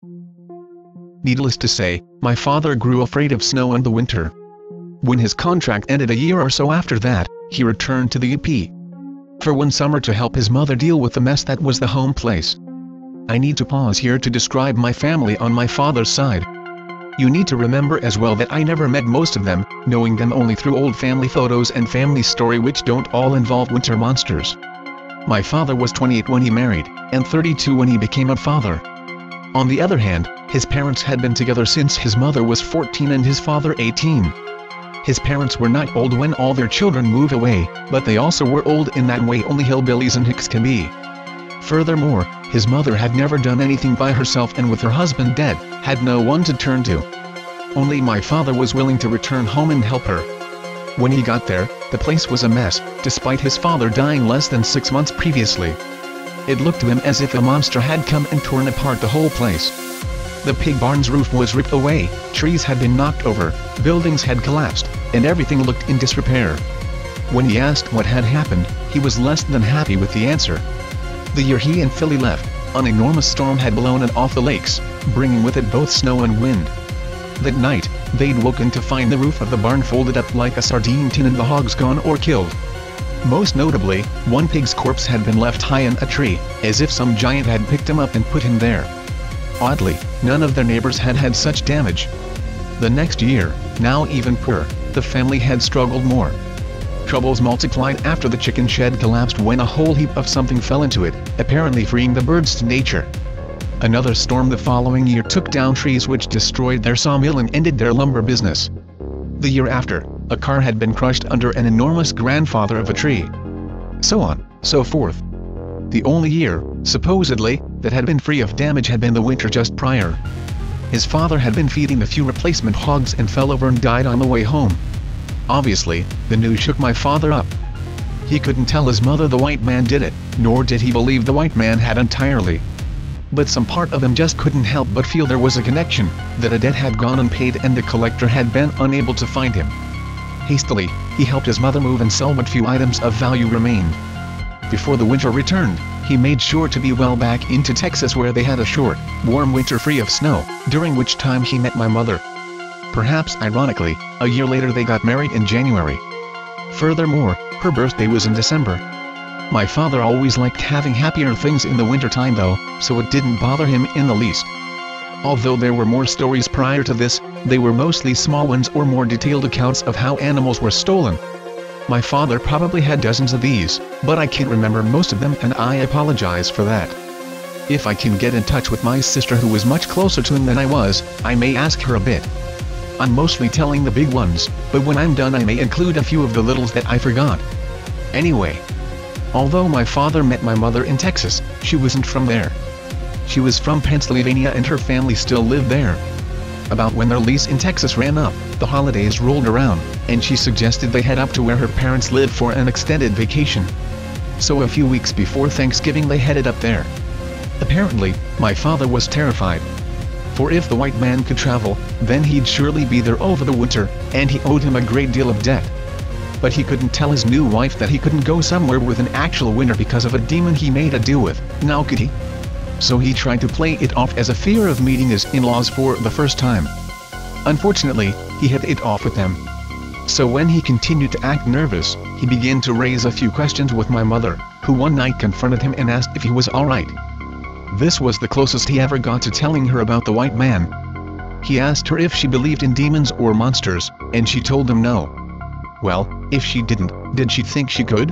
Needless to say, my father grew afraid of snow in the winter. When his contract ended a year or so after that, he returned to the UP for one summer to help his mother deal with the mess that was the home place. I need to pause here to describe my family on my father's side. You need to remember as well that I never met most of them, knowing them only through old family photos and family story which don't all involve winter monsters. My father was 28 when he married, and 32 when he became a father. On the other hand, his parents had been together since his mother was 14 and his father 18. His parents were not old when all their children move away, but they also were old in that way only hillbillies and hicks can be. Furthermore, his mother had never done anything by herself and with her husband dead, had no one to turn to. Only my father was willing to return home and help her. When he got there, the place was a mess, despite his father dying less than 6 months previously. It looked to him as if a monster had come and torn apart the whole place. The pig barn's roof was ripped away, trees had been knocked over, buildings had collapsed, and everything looked in disrepair. When he asked what had happened, he was less than happy with the answer. The year he and Philly left, an enormous storm had blown it off the lakes, bringing with it both snow and wind. That night, they'd woken to find the roof of the barn folded up like a sardine tin and the hogs gone or killed. Most notably, one pig's corpse had been left high in a tree, as if some giant had picked him up and put him there. Oddly, none of their neighbors had had such damage. The next year, now even poorer, the family had struggled more. Troubles multiplied after the chicken shed collapsed when a whole heap of something fell into it, apparently freeing the birds to nature. Another storm the following year took down trees which destroyed their sawmill and ended their lumber business. The year after, a car had been crushed under an enormous grandfather of a tree. So on, so forth. The only year, supposedly, that had been free of damage had been the winter just prior. His father had been feeding the few replacement hogs and fell over and died on the way home. Obviously, the news shook my father up. He couldn't tell his mother the white man did it, nor did he believe the white man had entirely. But some part of him just couldn't help but feel there was a connection, that a debt had gone unpaid and the collector had been unable to find him. Hastily, he helped his mother move and sell what few items of value remained. Before the winter returned, he made sure to be well back into Texas where they had a short, warm winter free of snow, during which time he met my mother. Perhaps ironically, a year later they got married in January. Furthermore, her birthday was in December. My father always liked having happier things in the wintertime though, so it didn't bother him in the least. Although there were more stories prior to this, they were mostly small ones or more detailed accounts of how animals were stolen. My father probably had dozens of these, but I can't remember most of them and I apologize for that. If I can get in touch with my sister who was much closer to him than I was, I may ask her a bit. I'm mostly telling the big ones, but when I'm done I may include a few of the littles that I forgot. Anyway. Although my father met my mother in Texas, she wasn't from there. She was from Pennsylvania and her family still lived there. About when their lease in Texas ran up, the holidays rolled around, and she suggested they head up to where her parents lived for an extended vacation. So a few weeks before Thanksgiving they headed up there. Apparently, my father was terrified. For if the white man could travel, then he'd surely be there over the winter, and he owed him a great deal of debt. But he couldn't tell his new wife that he couldn't go somewhere with an actual winter because of a demon he made a deal with, now could he? So he tried to play it off as a fear of meeting his in-laws for the first time. Unfortunately, he hit it off with them. So when he continued to act nervous, he began to raise a few questions with my mother, who one night confronted him and asked if he was alright. This was the closest he ever got to telling her about the white man. He asked her if she believed in demons or monsters, and she told him no. Well, if she didn't, did she think she could?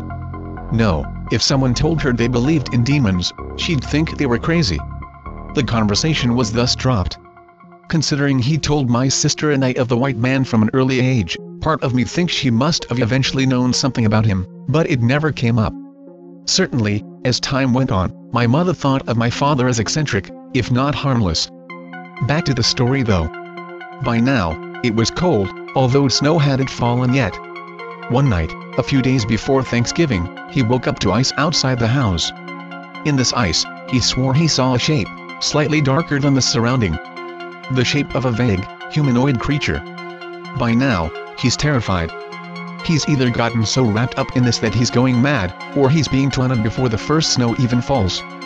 No, if someone told her they believed in demons, she'd think they were crazy. The conversation was thus dropped. Considering he told my sister and I of the white man from an early age, part of me thinks she must have eventually known something about him, but it never came up. Certainly, as time went on, my mother thought of my father as eccentric, if not harmless. Back to the story though. By now, it was cold, although snow hadn't fallen yet. One night, a few days before Thanksgiving, he woke up to ice outside the house. In this ice, he swore he saw a shape, slightly darker than the surrounding. The shape of a vague, humanoid creature. By now, he's terrified. He's either gotten so wrapped up in this that he's going mad, or he's being taunted before the first snow even falls.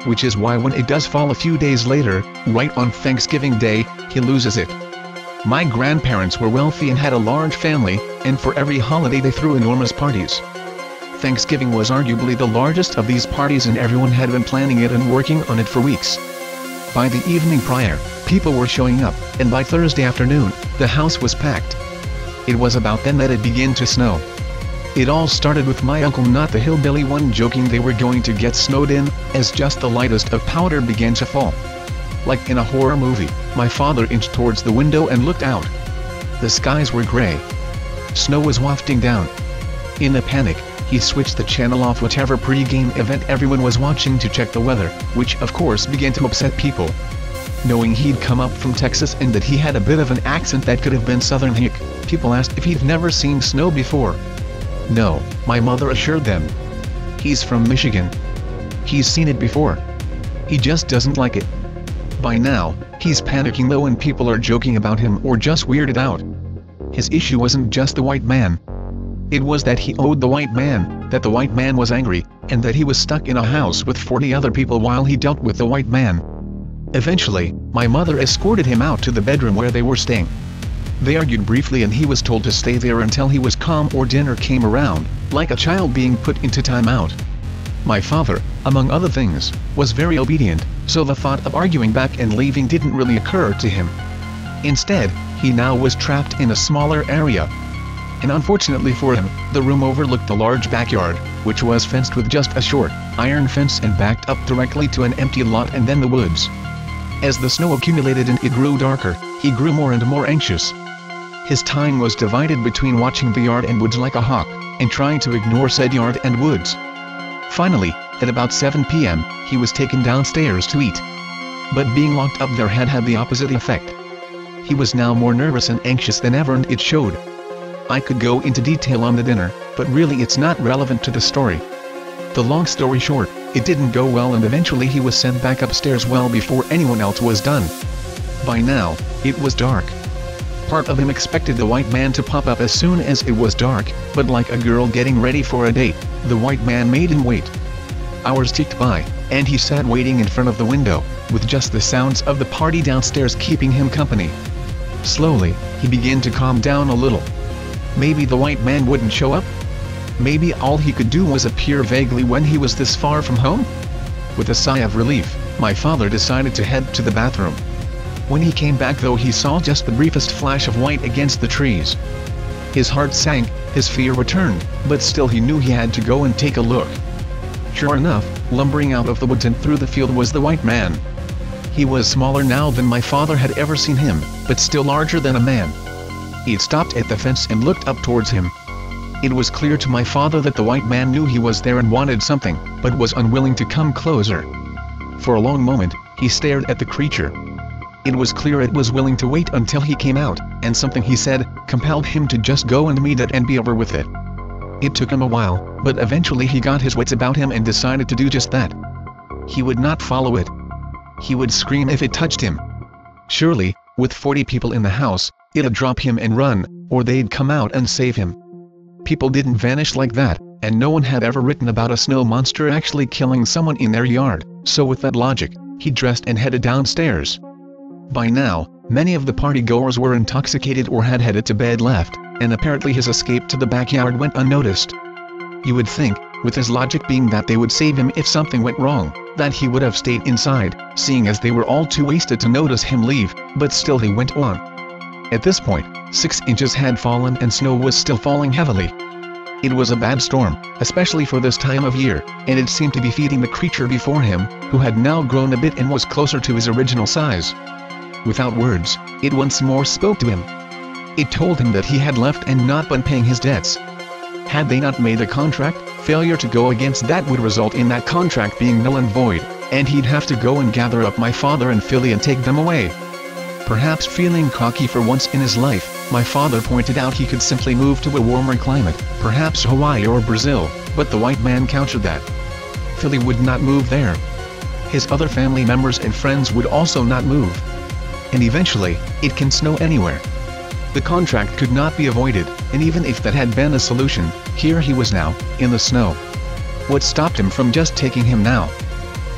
which is why when it does fall a few days later, right on Thanksgiving Day, he loses it. My grandparents were wealthy and had a large family, and for every holiday they threw enormous parties. Thanksgiving was arguably the largest of these parties, and everyone had been planning it and working on it for weeks. By the evening prior, people were showing up, and by Thursday afternoon, the house was packed. It was about then that it began to snow. It all started with my uncle, not the hillbilly one, joking they were going to get snowed in, as just the lightest of powder began to fall. Like in a horror movie, my father inched towards the window and looked out. The skies were gray. Snow was wafting down. In a panic, he switched the channel off whatever pre-game event everyone was watching to check the weather, which of course began to upset people. Knowing he'd come up from Texas and that he had a bit of an accent that could have been Southern hick, people asked if he'd never seen snow before. No, my mother assured them. He's from Michigan. He's seen it before. He just doesn't like it. By now, he's panicking though, and people are joking about him or just weirded out. His issue wasn't just the white man. It was that he owed the white man, that the white man was angry, and that he was stuck in a house with 40 other people while he dealt with the white man. Eventually, my mother escorted him out to the bedroom where they were staying. They argued briefly and he was told to stay there until he was calm or dinner came around, like a child being put into timeout. My father, among other things, was very obedient, so the thought of arguing back and leaving didn't really occur to him. Instead, he now was trapped in a smaller area. And unfortunately for him, the room overlooked the large backyard, which was fenced with just a short, iron fence and backed up directly to an empty lot and then the woods. As the snow accumulated and it grew darker, he grew more and more anxious. His time was divided between watching the yard and woods like a hawk, and trying to ignore said yard and woods. Finally, at about 7 p.m., he was taken downstairs to eat. But being locked up there had the opposite effect. He was now more nervous and anxious than ever, and it showed. I could go into detail on the dinner, but really it's not relevant to the story. The long story short, it didn't go well and eventually he was sent back upstairs well before anyone else was done. By now, it was dark. Part of him expected the white man to pop up as soon as it was dark, but like a girl getting ready for a date, the white man made him wait. Hours ticked by, and he sat waiting in front of the window, with just the sounds of the party downstairs keeping him company. Slowly, he began to calm down a little. Maybe the white man wouldn't show up? Maybe all he could do was appear vaguely when he was this far from home? With a sigh of relief, my father decided to head to the bathroom. When he came back though, he saw just the briefest flash of white against the trees. His heart sank, his fear returned, but still he knew he had to go and take a look. Sure enough, lumbering out of the woods and through the field was the white man. He was smaller now than my father had ever seen him, but still larger than a man. He stopped at the fence and looked up towards him. It was clear to my father that the white man knew he was there and wanted something, but was unwilling to come closer. For a long moment, he stared at the creature. It was clear it was willing to wait until he came out, and something he said compelled him to just go and meet it and be over with it. It took him a while, but eventually he got his wits about him and decided to do just that. He would not follow it. He would scream if it touched him. Surely, with 40 people in the house, it'd drop him and run, or they'd come out and save him. People didn't vanish like that, and no one had ever written about a snow monster actually killing someone in their yard, so with that logic, he dressed and headed downstairs. By now, many of the partygoers were intoxicated or had headed to bed left, and apparently his escape to the backyard went unnoticed. You would think, with his logic being that they would save him if something went wrong, that he would have stayed inside, seeing as they were all too wasted to notice him leave, but still he went on. At this point, 6 inches had fallen and snow was still falling heavily. It was a bad storm, especially for this time of year, and it seemed to be feeding the creature before him, who had now grown a bit and was closer to his original size. Without words, it once more spoke to him. It told him that he had left and not been paying his debts. Had they not made a contract, failure to go against that would result in that contract being null and void, and he'd have to go and gather up my father and Philly and take them away. Perhaps feeling cocky for once in his life, my father pointed out he could simply move to a warmer climate, perhaps Hawaii or Brazil, but the white man countered that Philly would not move there. His other family members and friends would also not move. And eventually, it can snow anywhere. The contract could not be avoided, and even if that had been a solution, here he was now, in the snow. What stopped him from just taking him now?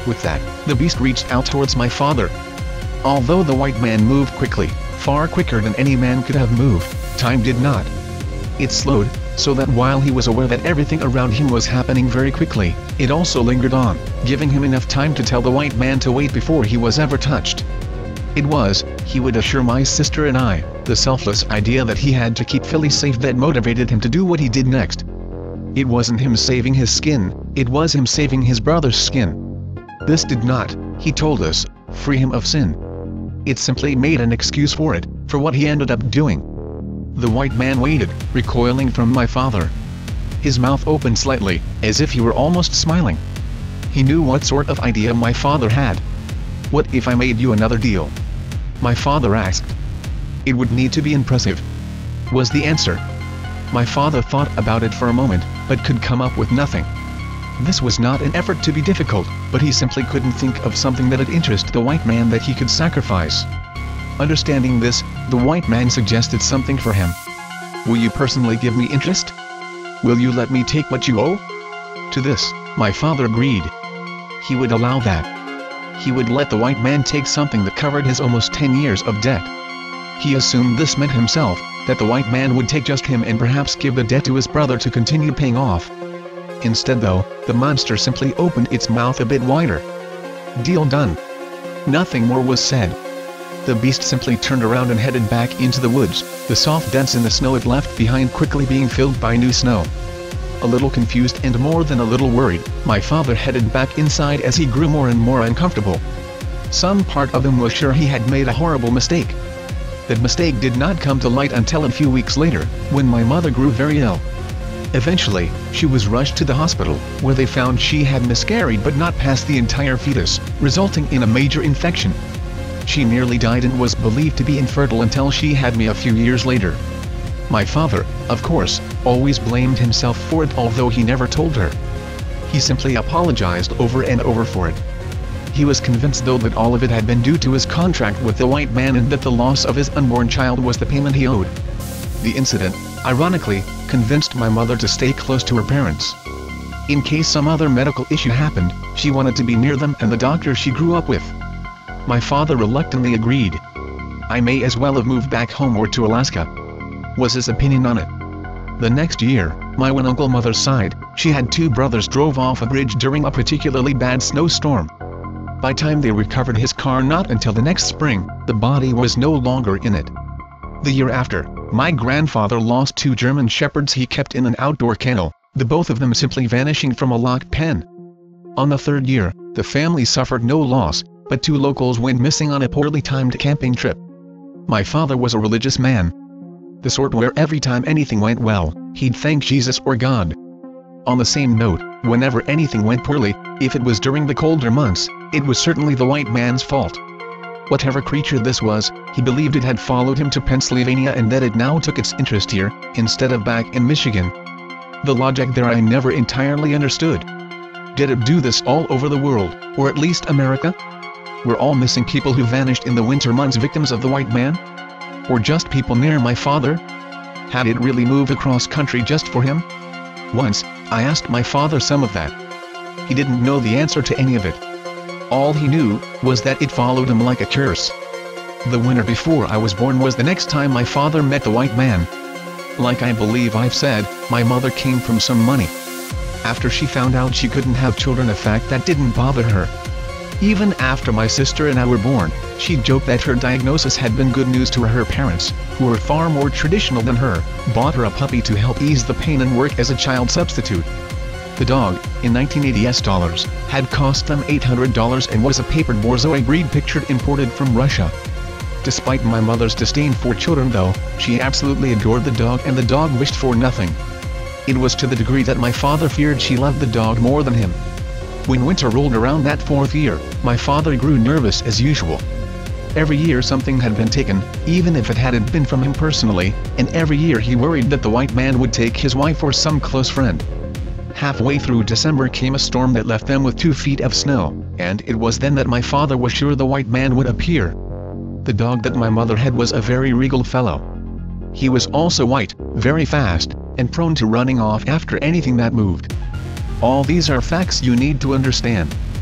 With that, the beast reached out towards my father. Although the white man moved quickly, far quicker than any man could have moved, time did not. It slowed, so that while he was aware that everything around him was happening very quickly, it also lingered on, giving him enough time to tell the white man to wait before he was ever touched. It was, he would assure my sister and I, the selfless idea that he had to keep Philly safe that motivated him to do what he did next. It wasn't him saving his skin, it was him saving his brother's skin. This did not, he told us, free him of sin. It simply made an excuse for it, for what he ended up doing. The white man waited, recoiling from my father. His mouth opened slightly, as if he were almost smiling. He knew what sort of idea my father had. "What if I made you another deal?" my father asked. "It would need to be impressive," was the answer. My father thought about it for a moment, but could come up with nothing. This was not an effort to be difficult, but he simply couldn't think of something that'd interest the white man that he could sacrifice. Understanding this, the white man suggested something for him. "Will you personally give me interest? Will you let me take what you owe?" To this, my father agreed. He would allow that. He would let the white man take something that covered his almost 10 years of debt. He assumed this meant himself, that the white man would take just him and perhaps give the debt to his brother to continue paying off. Instead though, the monster simply opened its mouth a bit wider. Deal done. Nothing more was said. The beast simply turned around and headed back into the woods, the soft dents in the snow it left behind quickly being filled by new snow. A little confused and more than a little worried, my father headed back inside as he grew more and more uncomfortable. Some part of him was sure he had made a horrible mistake. That mistake did not come to light until a few weeks later, when my mother grew very ill. Eventually, she was rushed to the hospital, where they found she had miscarried but not passed the entire fetus, resulting in a major infection. She nearly died and was believed to be infertile until she had me a few years later. My father, of course, always blamed himself for it, although he never told her. He simply apologized over and over for it. He was convinced though that all of it had been due to his contract with the white man and that the loss of his unborn child was the payment he owed. The incident, ironically, convinced my mother to stay close to her parents. In case some other medical issue happened, she wanted to be near them and the doctor she grew up with. My father reluctantly agreed. "I may as well have moved back home or to Alaska," was his opinion on it. The next year, my one uncle mother's side, she had two brothers drove off a bridge during a particularly bad snowstorm. By time they recovered his car not until the next spring, the body was no longer in it. The year after, my grandfather lost two German shepherds he kept in an outdoor kennel, the both of them simply vanishing from a locked pen. On the third year, the family suffered no loss, but two locals went missing on a poorly timed camping trip. My father was a religious man. The sort where every time anything went well, he'd thank Jesus or God. On the same note, whenever anything went poorly, if it was during the colder months, it was certainly the white man's fault. Whatever creature this was, he believed it had followed him to Pennsylvania and that it now took its interest here, instead of back in Michigan. The logic there I never entirely understood. Did it do this all over the world, or at least America? Were all missing people who vanished in the winter months victims of the white man? Or just people near my father? Had it really moved across country just for him? Once, I asked my father some of that. He didn't know the answer to any of it. All he knew was that it followed him like a curse. The winter before I was born was the next time my father met the white man. Like I believe I've said, my mother came from some money. After she found out she couldn't have children, a fact that didn't bother her. Even after my sister and I were born, she joked that her diagnosis had been good news to her parents, who were far more traditional than her, bought her a puppy to help ease the pain and work as a child substitute. The dog, in 1980s dollars, had cost them $800 and was a papered Borzoi breed pictured imported from Russia. Despite my mother's disdain for children though, she absolutely adored the dog and the dog wished for nothing. It was to the degree that my father feared she loved the dog more than him. When winter rolled around that fourth year, my father grew nervous as usual. Every year something had been taken, even if it hadn't been from him personally, and every year he worried that the white man would take his wife or some close friend. Halfway through December came a storm that left them with 2 feet of snow, and it was then that my father was sure the white man would appear. The dog that my mother had was a very regal fellow. He was also white, very fast, and prone to running off after anything that moved. All these are facts you need to understand.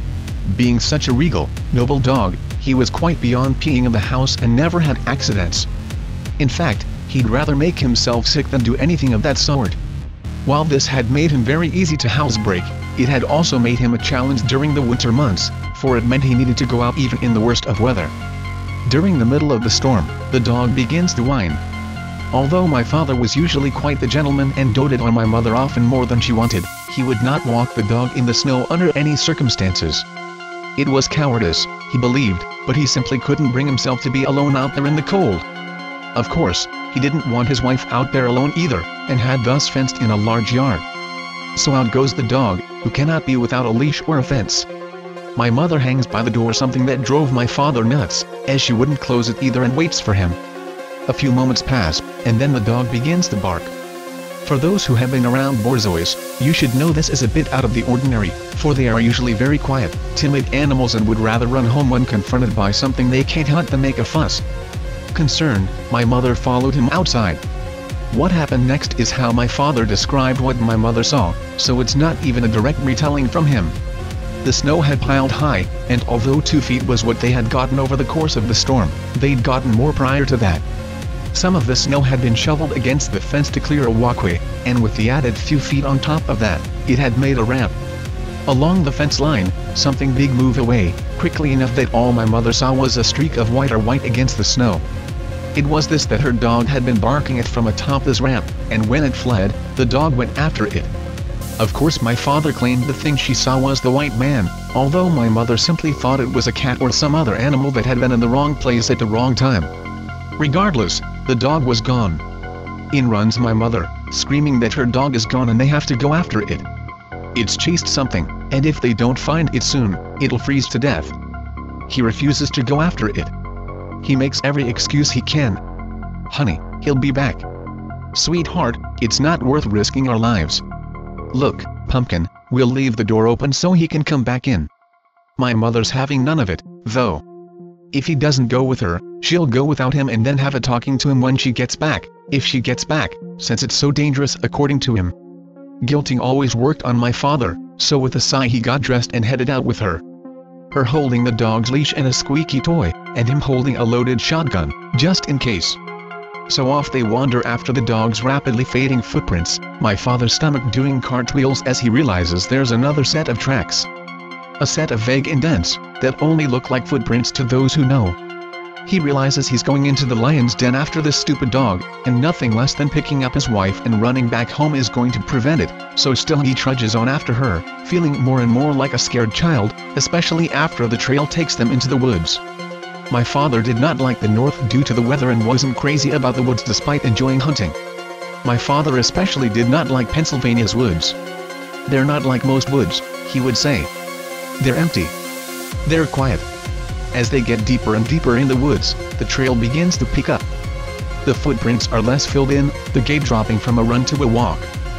Being such a regal, noble dog, he was quite beyond peeing in the house and never had accidents. In fact, he'd rather make himself sick than do anything of that sort. While this had made him very easy to housebreak, it had also made him a challenge during the winter months, for it meant he needed to go out even in the worst of weather. During the middle of the storm, the dog begins to whine. Although my father was usually quite the gentleman and doted on my mother often more than she wanted, he would not walk the dog in the snow under any circumstances. It was cowardice, he believed, but he simply couldn't bring himself to be alone out there in the cold. Of course, he didn't want his wife out there alone either, and had thus fenced in a large yard. So out goes the dog, who cannot be without a leash or a fence. My mother hangs by the door, something that drove my father nuts, as she wouldn't close it either, and waits for him. A few moments pass, and then the dog begins to bark. For those who have been around Borzois, you should know this is a bit out of the ordinary, for they are usually very quiet, timid animals and would rather run home when confronted by something they can't hunt than make a fuss. Concerned, my mother followed him outside. What happened next is how my father described what my mother saw, so it's not even a direct retelling from him. The snow had piled high, and although 2 feet was what they had gotten over the course of the storm, they'd gotten more prior to that. Some of the snow had been shoveled against the fence to clear a walkway, and with the added few feet on top of that, it had made a ramp. Along the fence line, something big moved away, quickly enough that all my mother saw was a streak of white against the snow. It was this that her dog had been barking at from atop this ramp, and when it fled, the dog went after it. Of course my father claimed the thing she saw was the white man, although my mother simply thought it was a cat or some other animal that had been in the wrong place at the wrong time. Regardless, the dog was gone. In runs my mother, screaming that her dog is gone and they have to go after it. It's chased something, and if they don't find it soon, it'll freeze to death. He refuses to go after it. He makes every excuse he can. Honey, he'll be back. Sweetheart, it's not worth risking our lives. Look, Pumpkin, we'll leave the door open so he can come back in. My mother's having none of it, though. If he doesn't go with her, she'll go without him and then have a talking to him when she gets back, if she gets back, since it's so dangerous according to him. Guilting always worked on my father, so with a sigh he got dressed and headed out with her. Her holding the dog's leash and a squeaky toy, and him holding a loaded shotgun, just in case. So off they wander after the dog's rapidly fading footprints, my father's stomach doing cartwheels as he realizes there's another set of tracks. A set of vague indents, that only look like footprints to those who know. He realizes he's going into the lion's den after this stupid dog, and nothing less than picking up his wife and running back home is going to prevent it, so still he trudges on after her, feeling more and more like a scared child, especially after the trail takes them into the woods. My father did not like the north due to the weather and wasn't crazy about the woods despite enjoying hunting. My father especially did not like Pennsylvania's woods. They're not like most woods, he would say. They're empty. They're quiet. As they get deeper and deeper in the woods, the trail begins to pick up. The footprints are less filled in, the gait dropping from a run to a walk.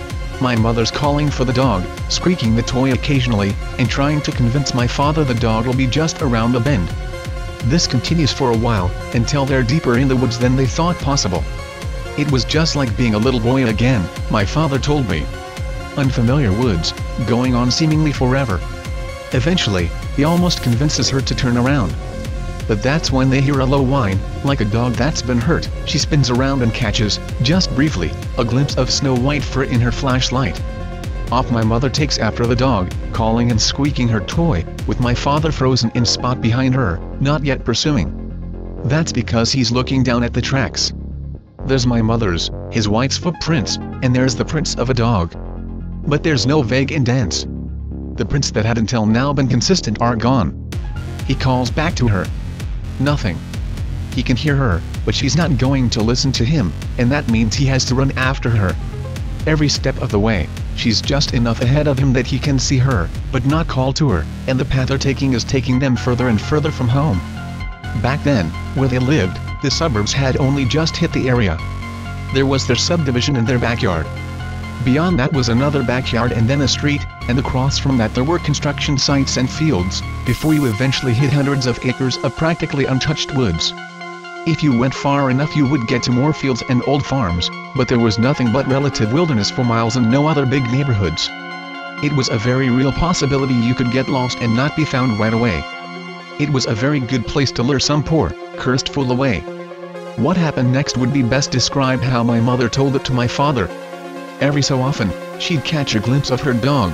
My mother's calling for the dog, squeaking the toy occasionally, and trying to convince my father the dog will be just around the bend. This continues for a while, until they're deeper in the woods than they thought possible. It was just like being a little boy again, my father told me. Unfamiliar woods, going on seemingly forever. Eventually, he almost convinces her to turn around. But that's when they hear a low whine, like a dog that's been hurt. She spins around and catches, just briefly, a glimpse of Snow White fur in her flashlight. Off my mother takes after the dog, calling and squeaking her toy, with my father frozen in spot behind her, not yet pursuing. That's because he's looking down at the tracks. There's my mother's, his wife's footprints, and there's the prints of a dog. But there's no vague indents. The prints that had until now been consistent are gone. He calls back to her. Nothing. He can hear her, but she's not going to listen to him, and that means he has to run after her. Every step of the way, she's just enough ahead of him that he can see her, but not call to her, and the path they're taking is taking them further and further from home. Back then, where they lived, the suburbs had only just hit the area. There was their subdivision and their backyard. Beyond that was another backyard and then a street, and across from that there were construction sites and fields, before you eventually hit hundreds of acres of practically untouched woods. If you went far enough you would get to more fields and old farms, but there was nothing but relative wilderness for miles and no other big neighborhoods. It was a very real possibility you could get lost and not be found right away. It was a very good place to lure some poor, cursed fool away. What happened next would be best described how my mother told it to my father. Every so often, she'd catch a glimpse of her dog.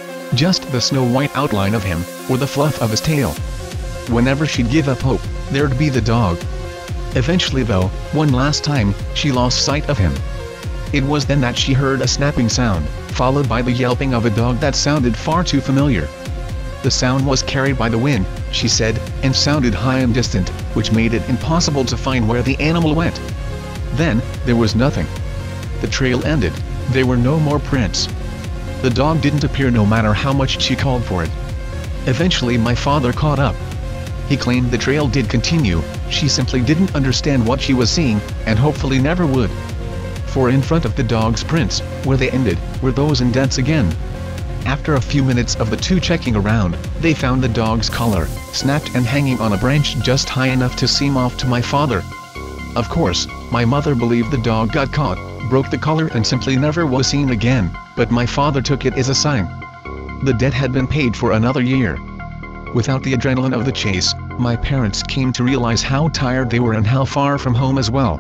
Just the snow-white outline of him, or the fluff of his tail. Whenever she'd give up hope, there'd be the dog. Eventually though, one last time, she lost sight of him. It was then that she heard a snapping sound, followed by the yelping of a dog that sounded far too familiar. The sound was carried by the wind, she said, and sounded high and distant, which made it impossible to find where the animal went. Then, there was nothing. The trail ended, there were no more prints. The dog didn't appear no matter how much she called for it. Eventually my father caught up. He claimed the trail did continue, she simply didn't understand what she was seeing, and hopefully never would. For in front of the dog's prints, where they ended, were those indents again. After a few minutes of the two checking around, they found the dog's collar, snapped and hanging on a branch just high enough to seem off to my father. Of course, my mother believed the dog got caught, broke the collar and simply never was seen again, but my father took it as a sign. The debt had been paid for another year. Without the adrenaline of the chase, my parents came to realize how tired they were and how far from home as well.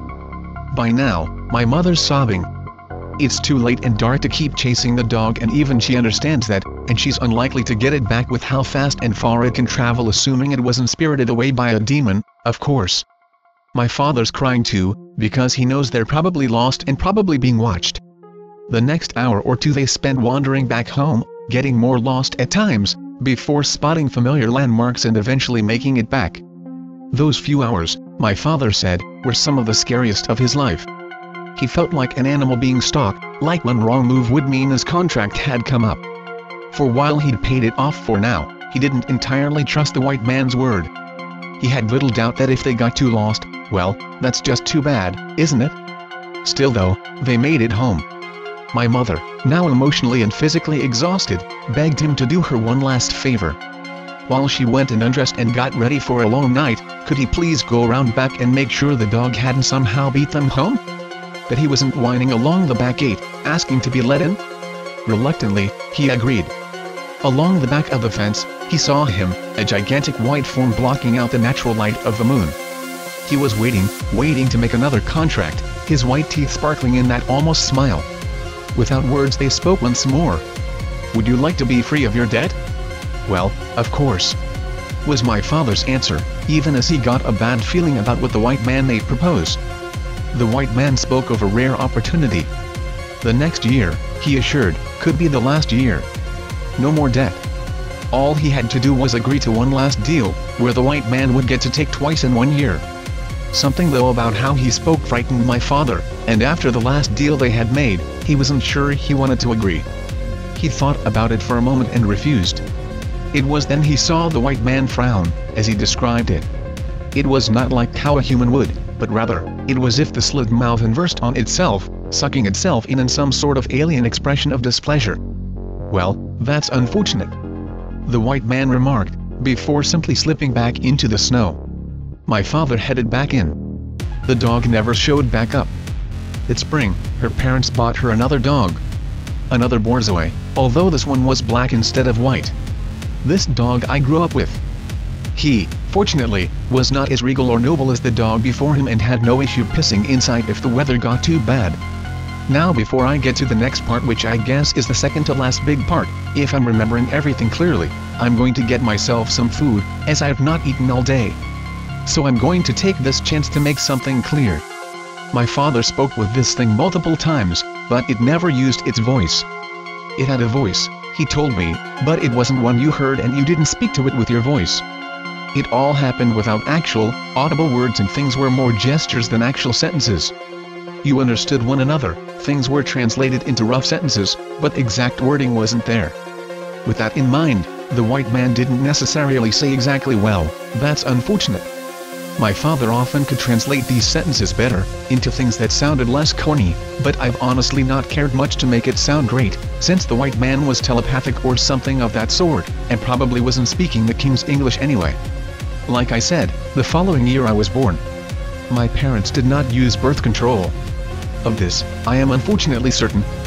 By now, my mother's sobbing. It's too late and dark to keep chasing the dog, and even she understands that, and she's unlikely to get it back with how fast and far it can travel, assuming it wasn't spirited away by a demon, of course. My father's crying too, because he knows they're probably lost and probably being watched. The next hour or two they spend wandering back home, getting more lost at times, before spotting familiar landmarks and eventually making it back. Those few hours, my father said, were some of the scariest of his life. He felt like an animal being stalked, like one wrong move would mean his contract had come up. For while he'd paid it off for now, he didn't entirely trust the white man's word. He had little doubt that if they got too lost, well, that's just too bad, isn't it? Still though, they made it home. My mother, now emotionally and physically exhausted, begged him to do her one last favor. While she went and undressed and got ready for a long night, could he please go around back and make sure the dog hadn't somehow beat them home? That he wasn't whining along the back gate, asking to be let in? Reluctantly, he agreed. Along the back of the fence, he saw him, a gigantic white form blocking out the natural light of the moon. He was waiting to make another contract, his white teeth sparkling in that almost smile. Without words they spoke once more. "Would you like to be free of your debt?" "Well, of course," was my father's answer, even as he got a bad feeling about what the white man may propose. The white man spoke of a rare opportunity. The next year, he assured, could be the last year. No more debt. All he had to do was agree to one last deal, where the white man would get to take twice in 1 year. Something though about how he spoke frightened my father, and after the last deal they had made, he wasn't sure he wanted to agree. He thought about it for a moment and refused. It was then he saw the white man frown, as he described it. It was not like how a human would, but rather, it was if the slit mouth inversed on itself, sucking itself in some sort of alien expression of displeasure. "Well, that's unfortunate," the white man remarked, before simply slipping back into the snow. My father headed back in. The dog never showed back up. That spring, her parents bought her another dog. Another Borzoi, although this one was black instead of white. This dog I grew up with. He, fortunately, was not as regal or noble as the dog before him and had no issue pissing inside if the weather got too bad. Now before I get to the next part, which I guess is the second to last big part, if I'm remembering everything clearly, I'm going to get myself some food, as I have not eaten all day. So I'm going to take this chance to make something clear. My father spoke with this thing multiple times, but it never used its voice. It had a voice, he told me, but it wasn't one you heard and you didn't speak to it with your voice. It all happened without actual, audible words, and things were more gestures than actual sentences. You understood one another, things were translated into rough sentences, but exact wording wasn't there. With that in mind, the white man didn't necessarily say exactly, "Well, that's unfortunate." My father often could translate these sentences better, into things that sounded less corny, but I've honestly not cared much to make it sound great, since the white man was telepathic or something of that sort, and probably wasn't speaking the King's English anyway. Like I said, the following year I was born. My parents did not use birth control. Of this, I am unfortunately certain,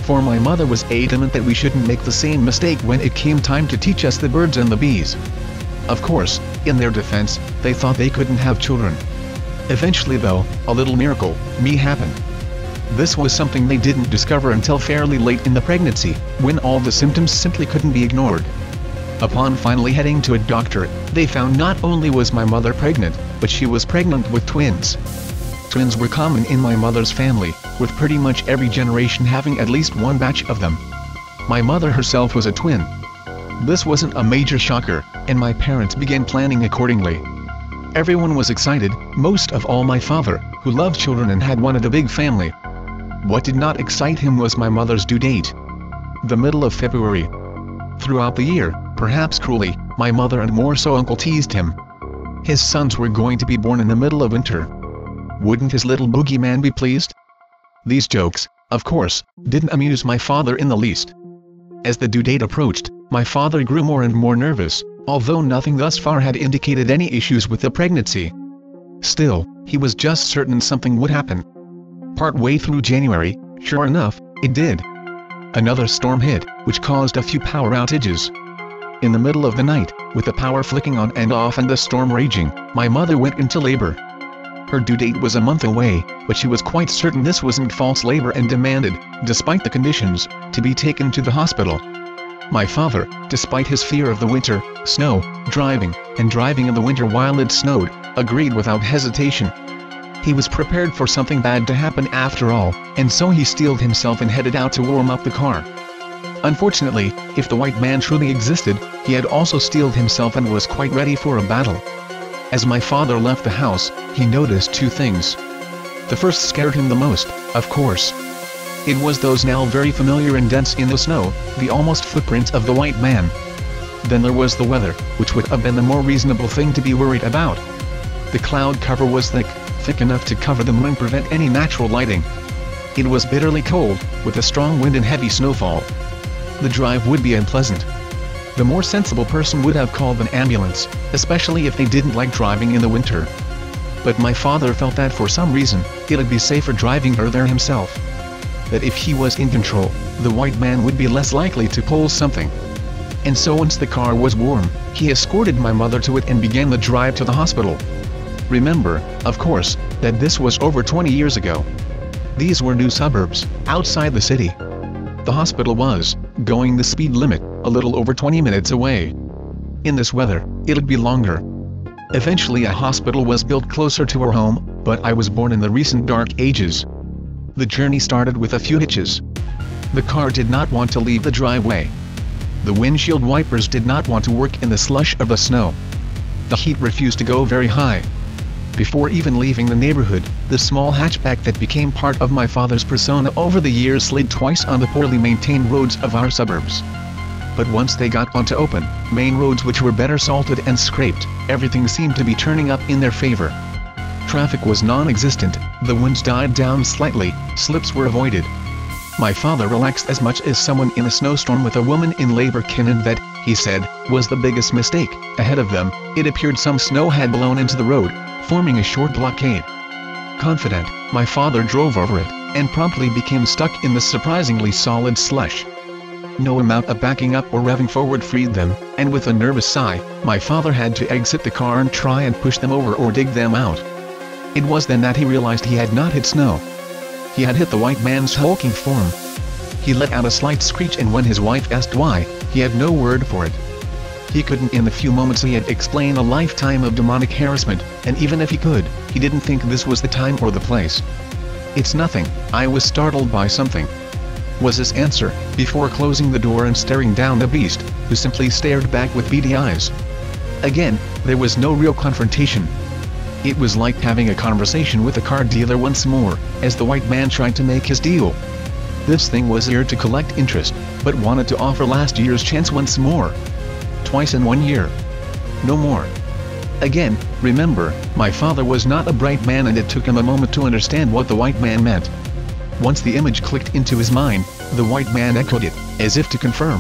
for my mother was adamant that we shouldn't make the same mistake when it came time to teach us the birds and the bees. Of course, in their defense, they thought they couldn't have children. Eventually though, a little miracle, me happened. This was something they didn't discover until fairly late in the pregnancy, when all the symptoms simply couldn't be ignored. Upon finally heading to a doctor, they found not only was my mother pregnant, but she was pregnant with twins. Twins were common in my mother's family, with pretty much every generation having at least one batch of them. My mother herself was a twin. This wasn't a major shocker, and my parents began planning accordingly. Everyone was excited, most of all my father, who loved children and had wanted a big family. What did not excite him was my mother's due date. The middle of February. Throughout the year, perhaps cruelly, my mother and more so uncle teased him. His sons were going to be born in the middle of winter. Wouldn't his little boogeyman be pleased? These jokes, of course, didn't amuse my father in the least. As the due date approached, my father grew more and more nervous, although nothing thus far had indicated any issues with the pregnancy. Still, he was just certain something would happen. Partway through January, sure enough, it did. Another storm hit, which caused a few power outages. In the middle of the night, with the power flicking on and off and the storm raging, my mother went into labor. Her due date was a month away, but she was quite certain this wasn't false labor and demanded, despite the conditions, to be taken to the hospital. My father, despite his fear of the winter, snow, driving in the winter while it snowed, agreed without hesitation. He was prepared for something bad to happen after all, and so he steeled himself and headed out to warm up the car. Unfortunately, if the white man truly existed, he had also steeled himself and was quite ready for a battle. As my father left the house, he noticed two things. The first scared him the most, of course. It was those now very familiar indents in the snow, the almost footprints of the white man. Then there was the weather, which would have been the more reasonable thing to be worried about. The cloud cover was thick enough to cover the moon and prevent any natural lighting. It was bitterly cold, with a strong wind and heavy snowfall. The drive would be unpleasant. The more sensible person would have called an ambulance, especially if they didn't like driving in the winter. But my father felt that for some reason, it'd be safer driving her there himself. That if he was in control, the white man would be less likely to pull something. And so once the car was warm, he escorted my mother to it and began the drive to the hospital. Remember, of course, that this was over 20 years ago. These were new suburbs, outside the city. The hospital was, going the speed limit, a little over 20 minutes away. In this weather, it'd be longer. Eventually a hospital was built closer to our home, but I was born in the recent dark ages. The journey started with a few hitches. The car did not want to leave the driveway. The windshield wipers did not want to work in the slush of the snow. The heat refused to go very high. Before even leaving the neighborhood, the small hatchback that became part of my father's persona over the years slid twice on the poorly maintained roads of our suburbs. But once they got onto open, main roads which were better salted and scraped, everything seemed to be turning up in their favor. Traffic was non-existent, the winds died down slightly, slips were avoided. My father relaxed as much as someone in a snowstorm with a woman in labor can, and that, he said, was the biggest mistake. Ahead of them, it appeared some snow had blown into the road, forming a short blockade. Confident, my father drove over it, and promptly became stuck in the surprisingly solid slush. No amount of backing up or revving forward freed them, and with a nervous sigh, my father had to exit the car and try and push them over or dig them out. It was then that he realized he had not hit snow. He had hit the white man's hulking form. He let out a slight screech, and when his wife asked why, he had no word for it. He couldn't. In the few moments he had explain a lifetime of demonic harassment, and even if he could, he didn't think this was the time or the place. "It's nothing, I was startled by something," was his answer, before closing the door and staring down the beast, who simply stared back with beady eyes. Again, there was no real confrontation. It was like having a conversation with a car dealer once more, as the white man tried to make his deal. This thing was here to collect interest, but wanted to offer last year's chance once more. Twice in 1 year. No more. Again, remember, my father was not a bright man, and it took him a moment to understand what the white man meant. Once the image clicked into his mind, the white man echoed it, as if to confirm.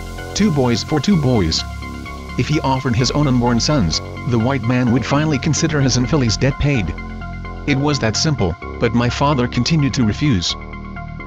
2 boys for 2 boys. If he offered his own unborn sons, the white man would finally consider his and Philly's debt paid. It was that simple, but my father continued to refuse.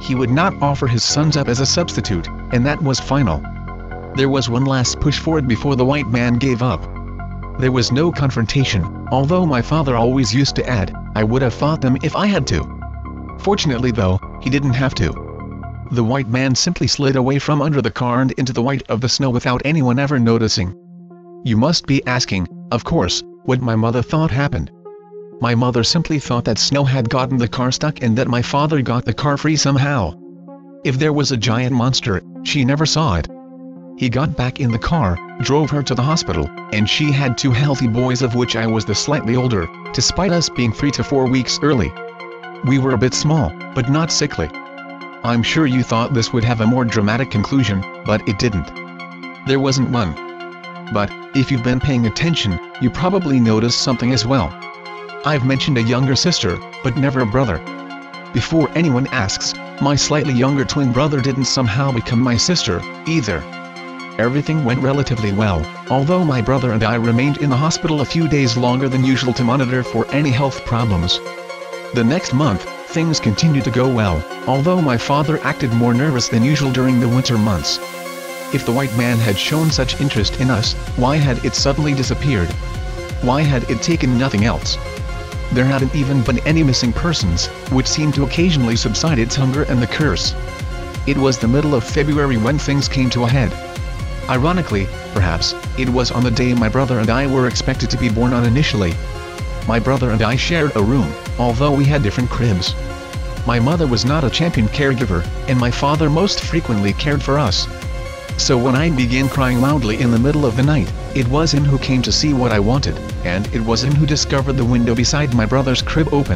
he would not offer his sons up as a substitute, and that was final. There was one last push for it before the white man gave up. There was no confrontation, although my father always used to add, "I would have fought them if I had to." Fortunately though, he didn't have to. The white man simply slid away from under the car and into the white of the snow without anyone ever noticing. You must be asking, of course, what my mother thought happened. My mother simply thought that snow had gotten the car stuck and that my father got the car free somehow. If there was a giant monster, she never saw it. He got back in the car, drove her to the hospital, and she had 2 healthy boys, of which I was the slightly older, despite us being 3 to 4 weeks early. We were a bit small, but not sickly. I'm sure you thought this would have a more dramatic conclusion, but it didn't. There wasn't one. But, if you've been paying attention, you probably noticed something as well. I've mentioned a younger sister, but never a brother. Before anyone asks, my slightly younger twin brother didn't somehow become my sister, either. Everything went relatively well, although my brother and I remained in the hospital a few days longer than usual to monitor for any health problems. The next month, things continued to go well, although my father acted more nervous than usual during the winter months. If the white man had shown such interest in us, why had it suddenly disappeared? Why had it taken nothing else? There hadn't even been any missing persons, which seemed to occasionally subside its hunger and the curse. It was the middle of February when things came to a head. Ironically, perhaps, it was on the day my brother and I were expected to be born on initially. My brother and I shared a room, although we had different cribs. My mother was not a champion caregiver, and my father most frequently cared for us. So when I began crying loudly in the middle of the night, it was him who came to see what I wanted, and it was him who discovered the window beside my brother's crib open.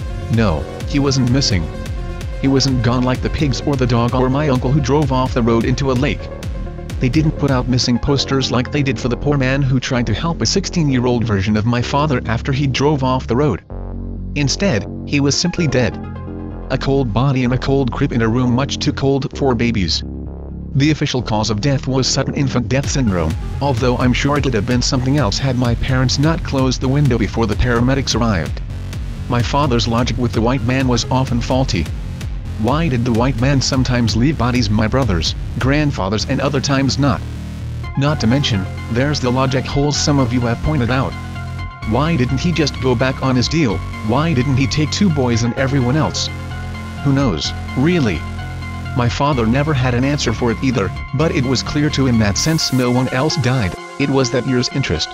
No, he wasn't missing. He wasn't gone like the pigs or the dog or my uncle who drove off the road into a lake. They didn't put out missing posters like they did for the poor man who tried to help a 16-year-old version of my father after he drove off the road. Instead, he was simply dead. A cold body in a cold crib in a room much too cold for babies. The official cause of death was sudden infant death syndrome, although I'm sure it would have been something else had my parents not closed the window before the paramedics arrived. My father's logic with the white man was often faulty. Why did the white man sometimes leave bodies my brothers, grandfathers and other times not? Not to mention, there's the logic holes some of you have pointed out. Why didn't he just go back on his deal? Why didn't he take 2 boys and everyone else? Who knows, really? My father never had an answer for it either, but it was clear to him that since no one else died, it was that year's interest.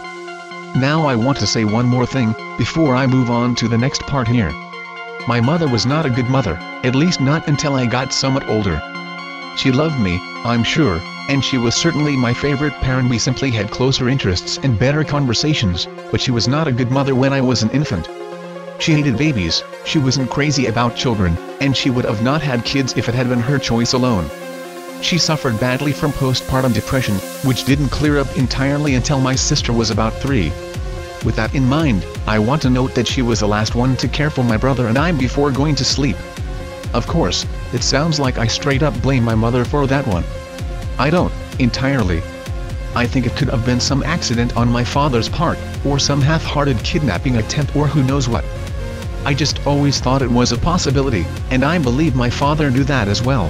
Now I want to say one more thing, before I move on to the next part here. My mother was not a good mother, at least not until I got somewhat older. She loved me, I'm sure, and she was certainly my favorite parent. We simply had closer interests and better conversations, but she was not a good mother when I was an infant. She hated babies, she wasn't crazy about children, and she would have not had kids if it had been her choice alone. She suffered badly from postpartum depression, which didn't clear up entirely until my sister was about 3. With that in mind, I want to note that she was the last one to care for my brother and I before going to sleep. Of course, it sounds like I straight up blame my mother for that one. I don't, entirely. I think it could have been some accident on my father's part, or some half-hearted kidnapping attempt or who knows what. I just always thought it was a possibility, and I believe my father knew that as well.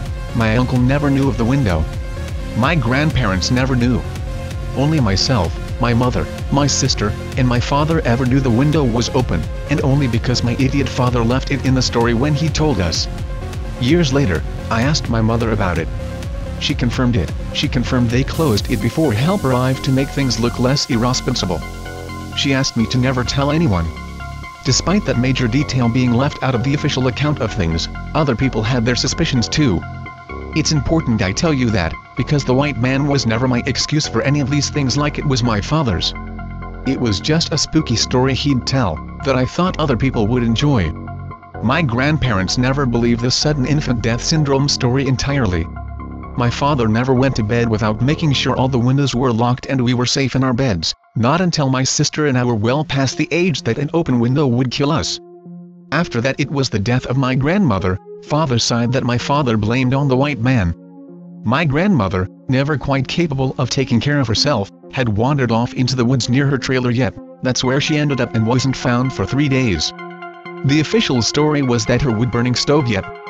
My uncle never knew of the window. My grandparents never knew. Only myself, my mother, my sister, and my father ever knew the window was open, and only because my idiot father left it in the story when he told us. Years later, I asked my mother about it. She confirmed it. She confirmed they closed it before help arrived to make things look less irresponsible. She asked me to never tell anyone. Despite that major detail being left out of the official account of things, other people had their suspicions too. It's important I tell you that, because the white man was never my excuse for any of these things like it was my father's. It was just a spooky story he'd tell, that I thought other people would enjoy. My grandparents never believed the sudden infant death syndrome story entirely. My father never went to bed without making sure all the windows were locked and we were safe in our beds, not until my sister and I were well past the age that an open window would kill us. After that it was the death of my grandmother, father's side, that my father blamed on the white man. My grandmother, never quite capable of taking care of herself, had wandered off into the woods near her trailer. Yet that's where she ended up and wasn't found for 3 days. The official story was that her wood-burning stove. Yep,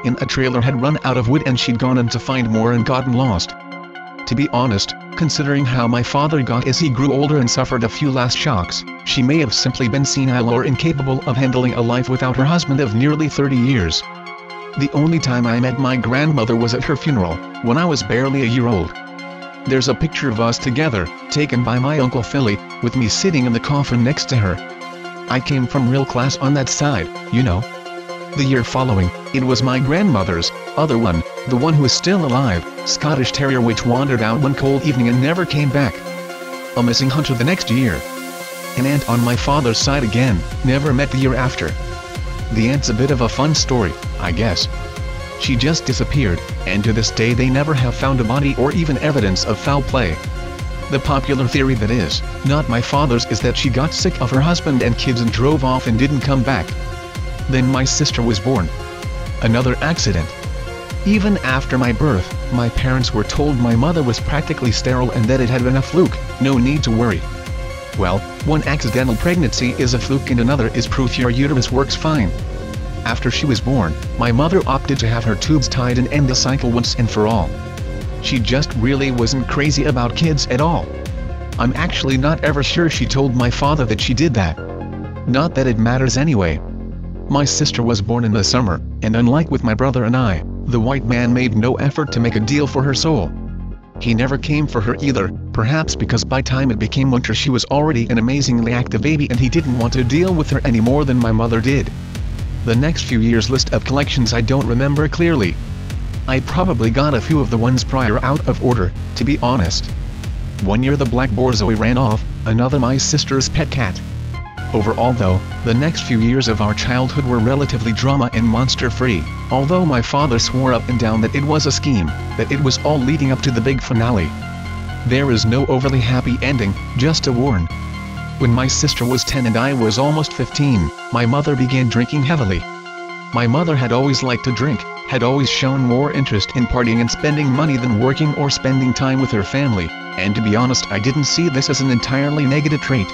in a trailer had run out of wood and she'd gone in to find more and gotten lost. To be honest, considering how my father got as he grew older and suffered a few last shocks, she may have simply been senile or incapable of handling a life without her husband of nearly 30 years. The only time I met my grandmother was at her funeral, when I was barely a year old. There's a picture of us together, taken by my Uncle Philly, with me sitting in the coffin next to her. I came from real class on that side, you know. The year following, it was my grandmother's other one, the one who is still alive, Scottish Terrier, which wandered out one cold evening and never came back. A missing hunter the next year. An aunt on my father's side again, never met the year after. The aunt's a bit of a fun story, I guess. She just disappeared, and to this day they never have found a body or even evidence of foul play. The popular theory that is, not my father's, is that she got sick of her husband and kids and drove off and didn't come back. Then my sister was born. Another accident. Even after my birth, my parents were told my mother was practically sterile and that it had been a fluke, no need to worry. Well, one accidental pregnancy is a fluke and another is proof your uterus works fine. After she was born, my mother opted to have her tubes tied and end the cycle once and for all. She just really wasn't crazy about kids at all. I'm actually not ever sure she told my father that she did that. Not that it matters anyway. My sister was born in the summer, and unlike with my brother and I, the white man made no effort to make a deal for her soul. He never came for her either, perhaps because by time it became winter she was already an amazingly active baby and he didn't want to deal with her any more than my mother did. The next few years' list of collections I don't remember clearly. I probably got a few of the ones prior out of order, to be honest. One year the black borzoi ran off, another my sister's pet cat. Overall though, the next few years of our childhood were relatively drama and monster-free, although my father swore up and down that it was a scheme, that it was all leading up to the big finale. There is no overly happy ending, just to warn. When my sister was 10 and I was almost 15, my mother began drinking heavily. My mother had always liked to drink, had always shown more interest in partying and spending money than working or spending time with her family, and to be honest I didn't see this as an entirely negative trait.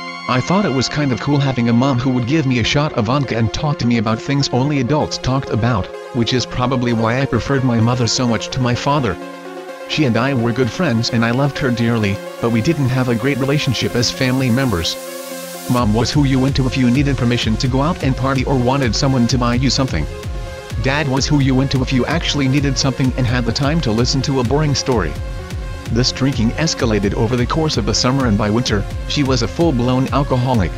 I thought it was kind of cool having a mom who would give me a shot of vodka and talk to me about things only adults talked about, which is probably why I preferred my mother so much to my father. She and I were good friends and I loved her dearly, but we didn't have a great relationship as family members. Mom was who you went to if you needed permission to go out and party or wanted someone to buy you something. Dad was who you went to if you actually needed something and had the time to listen to a boring story. This drinking escalated over the course of the summer and by winter, she was a full-blown alcoholic.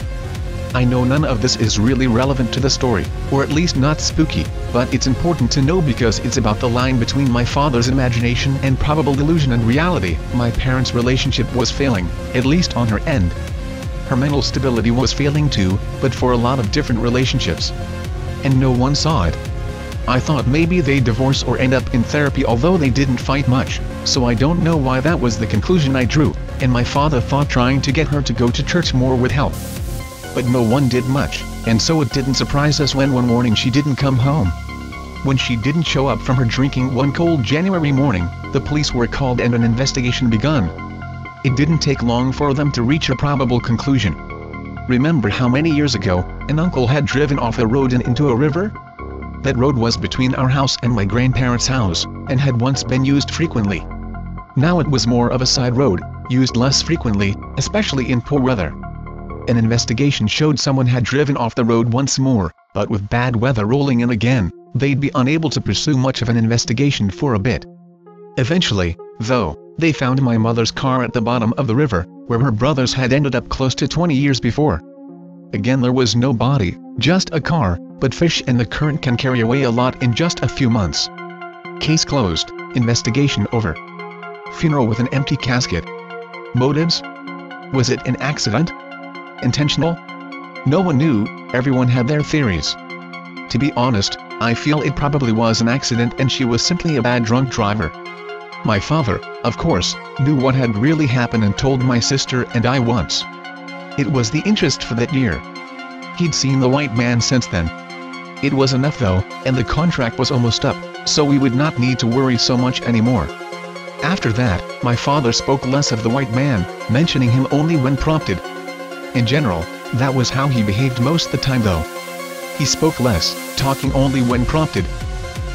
I know none of this is really relevant to the story, or at least not spooky, but it's important to know because it's about the line between my father's imagination and probable delusion and reality. My parents' relationship was failing, at least on her end. Her mental stability was failing too, but for a lot of different relationships. And no one saw it. I thought maybe they'd divorce or end up in therapy, although they didn't fight much, so I don't know why that was the conclusion I drew, and my father thought trying to get her to go to church more would help. But no one did much, and so it didn't surprise us when one morning she didn't come home. When she didn't show up from her drinking one cold January morning, the police were called and an investigation begun. It didn't take long for them to reach a probable conclusion. Remember how many years ago, an uncle had driven off a road and into a river? That road was between our house and my grandparents' house, and had once been used frequently. Now it was more of a side road, used less frequently, especially in poor weather. An investigation showed someone had driven off the road once more, but with bad weather rolling in again, they'd be unable to pursue much of an investigation for a bit. Eventually, though, they found my mother's car at the bottom of the river, where her brother's had ended up close to 20 years before. Again, there was no body, just a car, but fish and the current can carry away a lot in just a few months. Case closed, investigation over. Funeral with an empty casket. Motives? Was it an accident? Intentional? No one knew, everyone had their theories. To be honest, I feel it probably was an accident and she was simply a bad drunk driver. My father, of course, knew what had really happened and told my sister and I once. It was the interest for that year. He'd seen the white man since then. It was enough though, and the contract was almost up, so we would not need to worry so much anymore. After that, my father spoke less of the white man, mentioning him only when prompted. In general, that was how he behaved most the time though. He spoke less, talking only when prompted.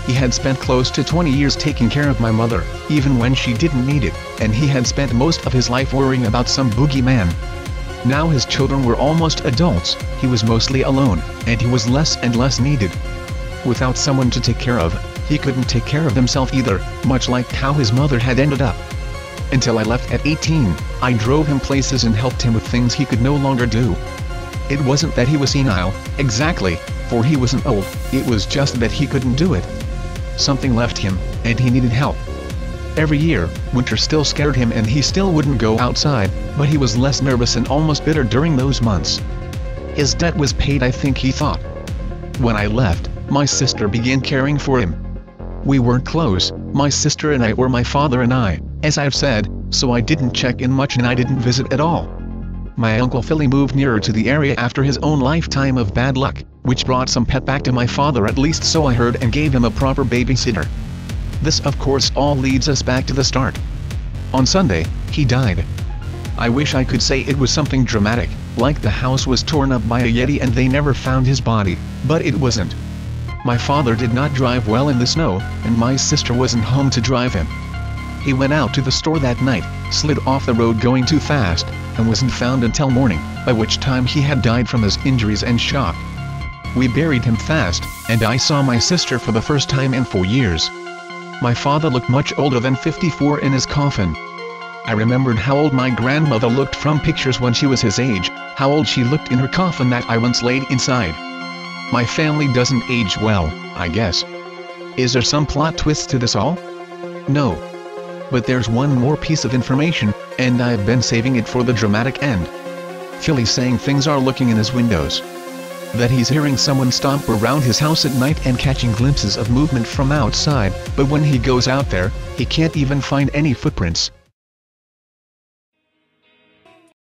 He had spent close to 20 years taking care of my mother, even when she didn't need it, and he had spent most of his life worrying about some boogeyman. Now his children were almost adults, he was mostly alone, and he was less and less needed. Without someone to take care of, he couldn't take care of himself either, much like how his mother had ended up. Until I left at 18, I drove him places and helped him with things he could no longer do. It wasn't that he was senile, exactly, for he wasn't old, it was just that he couldn't do it. Something left him, and he needed help. Every year, winter still scared him and he still wouldn't go outside, but he was less nervous and almost bitter during those months. His debt was paid, I think he thought. When I left, my sister began caring for him. We weren't close, my sister and I, or my father and I, as I've said, so I didn't check in much and I didn't visit at all. My uncle Philly moved nearer to the area after his own lifetime of bad luck, which brought some pet back to my father, at least so I heard, and gave him a proper babysitter. This of course all leads us back to the start. On Sunday, he died. I wish I could say it was something dramatic, like the house was torn up by a Yeti and they never found his body, but it wasn't. My father did not drive well in the snow, and my sister wasn't home to drive him. He went out to the store that night, slid off the road going too fast, and wasn't found until morning, by which time he had died from his injuries and shock. We buried him fast, and I saw my sister for the first time in 4 years. My father looked much older than 54 in his coffin. I remembered how old my grandmother looked from pictures when she was his age, how old she looked in her coffin that I once laid inside. My family doesn't age well, I guess. Is there some plot twist to this all? No. But there's one more piece of information, and I've been saving it for the dramatic end. Philly's saying things are looking in his windows. That he's hearing someone stomp around his house at night and catching glimpses of movement from outside, but when he goes out there, he can't even find any footprints.